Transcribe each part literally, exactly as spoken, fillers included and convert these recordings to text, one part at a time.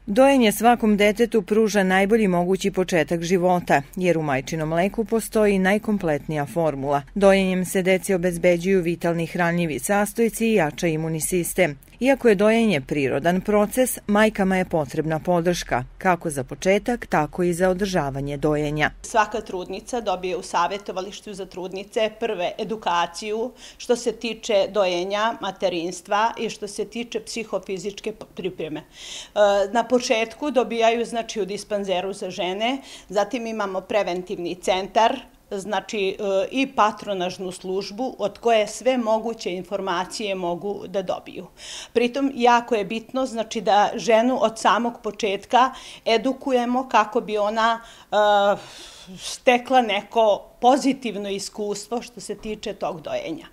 Dojenje svakom detetu pruža najbolji mogući početak života, jer u majčinom mleku postoji najkompletnija formula. Dojenjem se deci obezbeđuju vitalni hranljivi sastojci i jača imunni sistem. Iako je dojenje prirodan proces, majkama je potrebna podrška, kako za početak, tako i za održavanje dojenja. Svaka trudnica dobije u savjetovalištu za trudnice prve edukaciju što se tiče dojenja, materinstva i što se tiče psihofizičke pripreme. Na početku dobijaju znači u dispanzeru za žene, zatim imamo preventivni centar, znači i patronažnu službu od koje sve moguće informacije mogu da dobiju. Pritom jako je bitno znači da ženu od samog početka edukujemo kako bi ona uh, stekla neko pozitivno iskustvo što se tiče tog dojenja.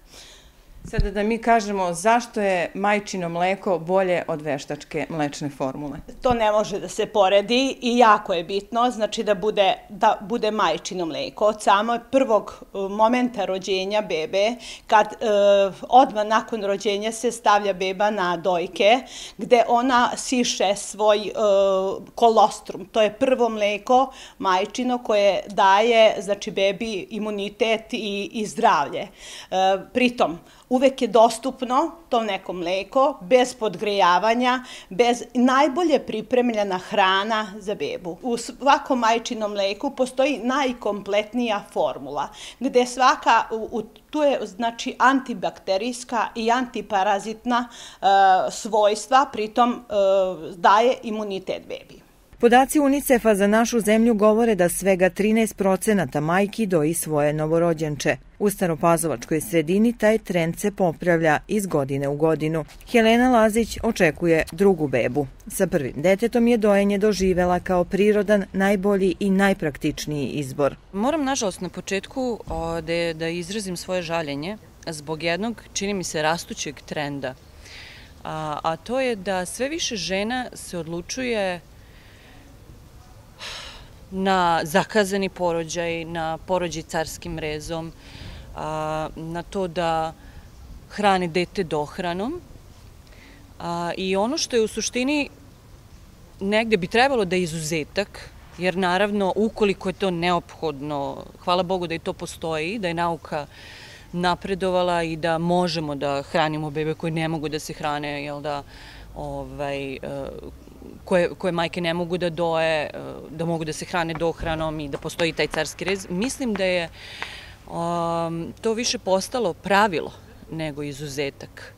Sada da mi kažemo zašto je majčino mleko bolje od veštačke mlečne formule? To ne može da se poredi i jako je bitno znači da bude, da bude majčino mleko. Od samog prvog momenta rođenja bebe, kad e, odmah nakon rođenja se stavlja beba na dojke, gde ona siše svoj e, kolostrum. To je prvo mleko majčino koje daje znači bebi imunitet i, i zdravlje. E, pritom, uvek je dostupno to neko mleko, bez podgrejavanja, bez najbolje pripremljena hrana za bebu. U svakom majčinom mleku postoji najkompletnija formula, gde svaka, u, tu je znači antibakterijska i antiparazitna e, svojstva, pritom e, daje imunitet bebi. Podaci UNICEF-a za našu zemlju govore da svega trinaest procenata majki doji svoje novorođenče. U staropazovačkoj sredini taj trend se popravlja iz godine u godinu. Helena Lazić očekuje drugu bebu. Sa prvim detetom je dojenje doživela kao prirodan, najbolji i najpraktičniji izbor. Moram, nažalost, na početku da, da izrazim svoje žaljenje zbog jednog, čini mi se, rastućeg trenda. A, a to je da sve više žena se odlučuje na zakazani porođaj, na porođaj carskim rezom, na to da hrane dete dohranom. I ono što je u suštini negde bi trebalo da je izuzetak, jer naravno ukoliko je to neophodno, hvala Bogu da i to postoji, da je nauka napredovala i da možemo da hranimo bebe koji ne mogu da se hrane, jel da, ovaj, Koje, koje majke ne mogu da doje, da mogu da se hrane dohranom i da postoji taj carski rez. Mislim da je um, to više postalo pravilo nego izuzetak.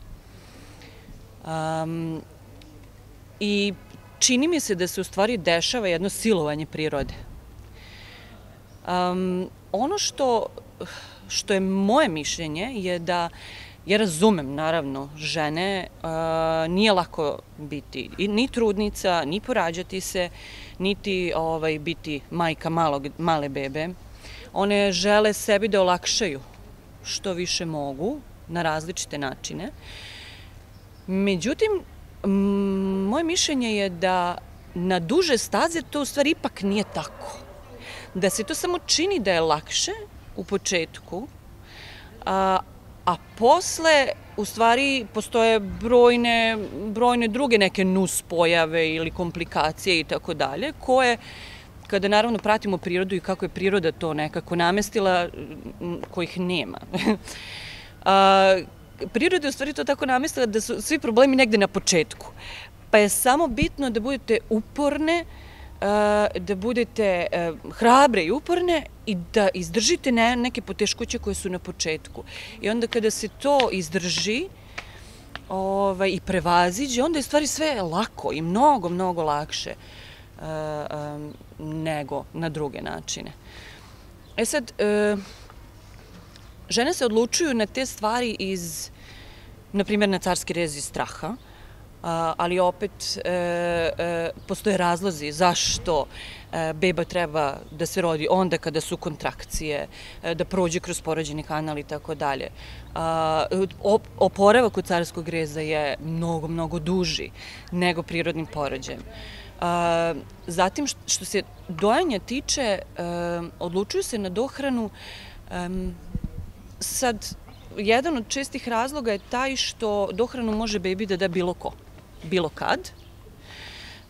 Um, I čini mi se da se u stvari dešava jedno silovanje prirode. Um, ono što, što je moje mišljenje je da ja razumem, naravno, žene, nije lako biti ni trudnica, ni porađati se, niti ovaj, biti majka malog, male bebe. One žele sebi da olakšaju što više mogu, na različite načine. Međutim, moje mišljenje je da na duže staze to u stvari ipak nije tako. Da se to samo čini da je lakše u početku, a A posle, u stvari, postoje brojne, brojne druge neke nus pojave ili komplikacije i tako dalje, koje, kada naravno pratimo prirodu i kako je priroda to nekako namestila, kojih nema. A, priroda je u stvari to tako namestila da su svi problemi negde na početku. Pa je samo bitno da budete uporne, da budete hrabre i uporne i da izdržite neke poteškoće koje su na početku. I onda kada se to izdrži ovaj, i prevaziđe, onda je stvari sve lako i mnogo, mnogo lakše uh, um, nego na druge načine. E sad, uh, žene se odlučuju na te stvari iz, na primjer, na carski rez iz straha, ali opet e, e, postoje razlozi zašto e, beba treba da se rodi onda kada su kontrakcije, e, da prođe kroz porođajni kanal i tako dalje. Oporavak od carskog reza je mnogo, mnogo duži nego prirodnim porođajem. A, zatim, što se dojenja tiče, e, odlučuju se na dohranu. E, sad, jedan od čestih razloga je taj što dohranu može bebi da da bilo ko. Bilo kad.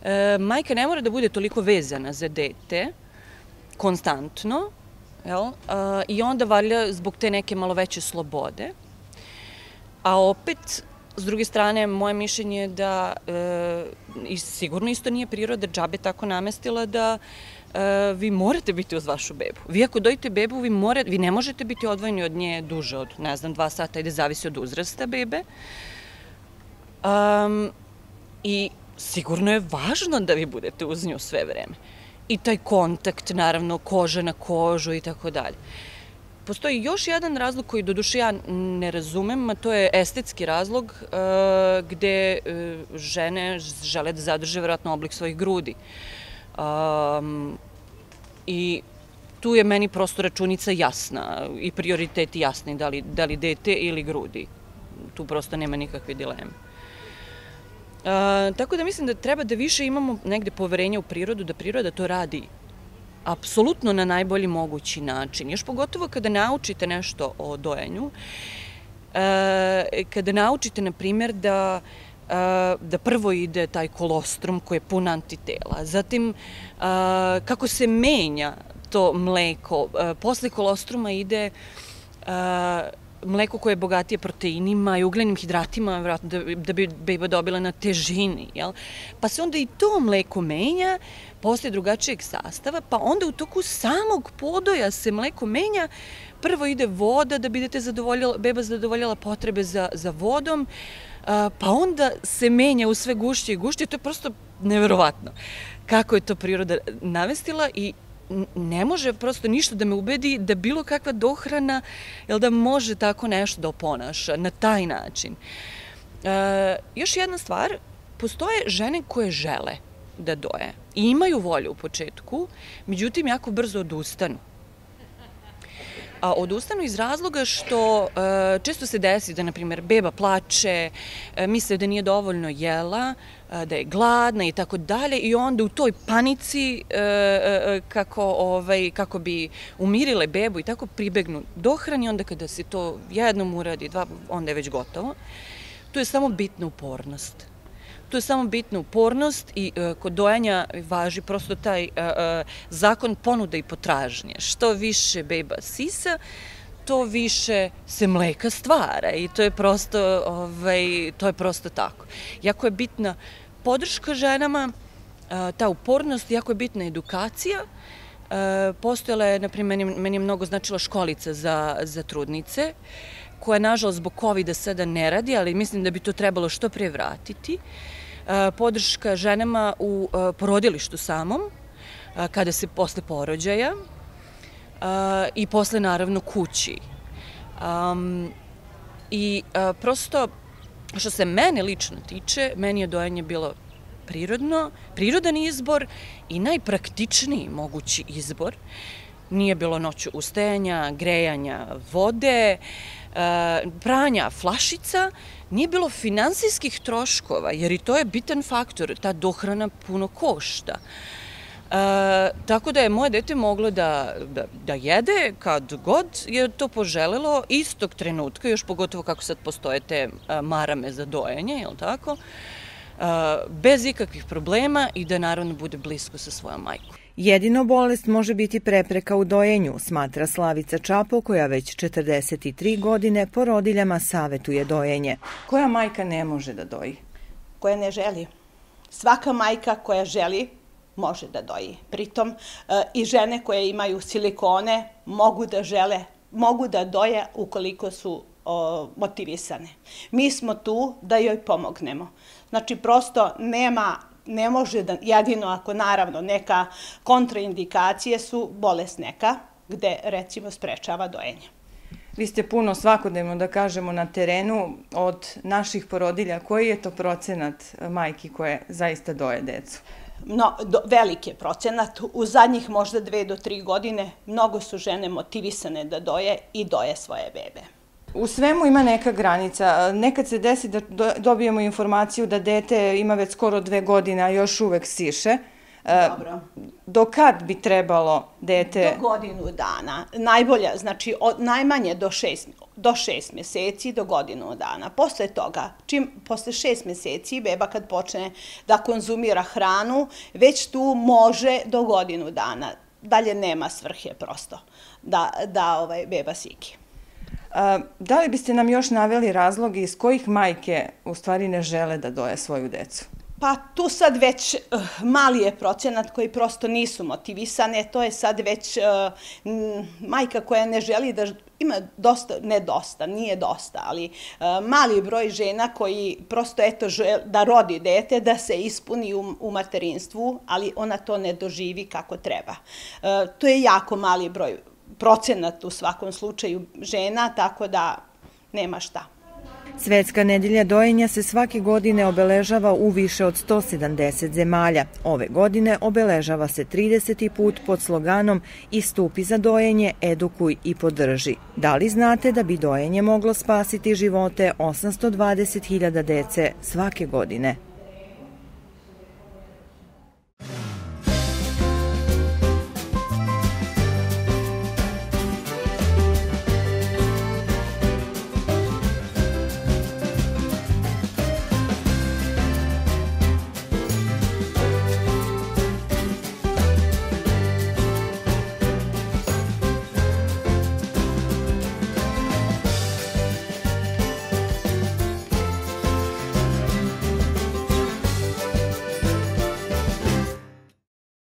majka ne mora da bude toliko vezana za dete, konstantno, i onda valjda zbog te neke malo veće slobode. A opet, s druge strane, moje mišljenje je da sigurno isto nije priroda džabe tako namestila da vi morate biti uz vašu bebu. Vi ako dojite bebu, vi ne možete biti odvojeni od nje duže od, ne znam, dva sata, ide zavisi od uzrasta bebe. I sigurno je važno da vi budete uz nju sve vreme. I taj kontakt, naravno, koža na kožu i tako dalje. Postoji još jedan razlog koji doduše ja ne razumem, a to je estetski razlog gde žene žele da zadrže vjerojatno oblik svojih grudi. I tu je meni prosto računica jasna i prioriteti jasni, da li dete ili grudi. Tu prosto nema nikakve dileme. Tako da mislim da treba da više imamo negde poverenja u prirodu, da priroda to radi apsolutno na najbolji mogući način. Još pogotovo kada naučite nešto o dojenju, kada naučite, na primjer, da da prvo ide taj kolostrum koji je pun antitela, zatim kako se menja to mleko, posle kolostruma ide mleko koje je bogatije proteinima i ugljenim hidratima, da bi beba dobila na težini. Pa se onda i to mleko menja posle drugačijeg sastava, pa onda u toku samog podoja se mleko menja. Prvo ide voda da bi beba zadovoljala potrebe za vodom, pa onda se menja u sve gušće i gušće. To je prosto neverovatno kako je to priroda namestila i ne može prosto ništa da me ubedi da bilo kakva dohrana da može tako nešto da oponaša na taj način. Još jedna stvar, postoje žene koje žele da doje i imaju volju u početku, međutim jako brzo odustanu. A odustanu iz razloga što često se desi da, na primjer, beba plače, misle da nije dovoljno jela, da je gladna i tako dalje i onda u toj panici kako bi umirile bebu i tako pribegnu dohrani, onda kada se to jednom uradi, dva, onda je već gotovo. Tu je samo bitna upornost. Tu je samo bitna upornost i kod dojanja važi prosto taj zakon ponude i potražnje. Što više beba sisa, to više se mleka stvara i to je prosto tako. Jako je bitna podrška ženama, ta upornost, jako je bitna edukacija. Postojala je, na primjer, meni je mnogo značila školica za trudnice, koja, nažalost, zbog kovida sada ne radi, ali mislim da bi to trebalo što pre vratiti. Podrška ženama u porodilištu samom, kada se posle porođaja i posle, naravno, kući. I prosto, što se mene lično tiče, meni je dojanje bilo prirodno, prirodan izbor i najpraktičniji mogući izbor. Nije bilo noću ustajanja, grejanja vode, pranja flašica, nije bilo finansijskih troškova, jer i to je bitan faktor, ta dohrana puno košta. Tako da je moje dete moglo da jede kad god je to poželelo, istog trenutka, još pogotovo kako sad postoje te marame za dojenje, je li tako, bez ikakvih problema i da naravno bude blisko sa svojom majkom. Jedino bolest može biti prepreka u dojenju, smatra Slavica Čapo, koja već četrdeset tri godine porodiljama savetuje dojenje. Koja majka ne može da doji? Koja ne želi. Svaka majka koja želi može da doji. Pritom i žene koje imaju silikone mogu da žele, mogu da doje ukoliko su motivisane. Mi smo tu da joj pomognemo. Znači, prosto nema, ne može da, jedino ako naravno neka kontraindikacije su bolest neka, gde recimo sprečava dojenje. Vi ste puno svakodnevno, da kažemo, na terenu od naših porodilja. Koji je to procenat majki koje zaista doje decu? No, veliki je procenat. U zadnjih možda dve do tri godine mnogo su žene motivisane da doje i doje svoje bebe. U svemu ima neka granica. Nekad se desi da dobijemo informaciju da dete ima već skoro dve godine, a još uvek siše. Dobro. Do kad bi trebalo dete... Do godinu dana. Najbolja, znači od najmanje do šest, do šest mjeseci do godinu dana. Posle toga, čim posle šest mjeseci beba kad počne da konzumira hranu, već tu može do godinu dana. Dalje nema svrhe prosto da, da ovaj, beba siki. A, da li biste nam još naveli razloge iz kojih majke u stvari ne žele da doje svoju decu? Pa tu sad već uh, mali je procenat koji prosto nisu motivisane, to je sad već uh, m, majka koja ne želi da, ima dosta, ne dosta, nije dosta, ali uh, mali broj žena koji prosto eto žele da rodi dete, da se ispuni u, u materinstvu, ali ona to ne doživi kako treba. Uh, to je jako mali broj, procenat u svakom slučaju žena, tako da nema šta. Svetska nedelja dojenja se svake godine obeležava u više od sto sedamdeset zemalja. Ove godine obeležava se trideseti put pod sloganom Istupi za dojenje, edukuj i podrži. Da li znate da bi dojenje moglo spasiti živote osamsto dvadeset hiljada dece svake godine?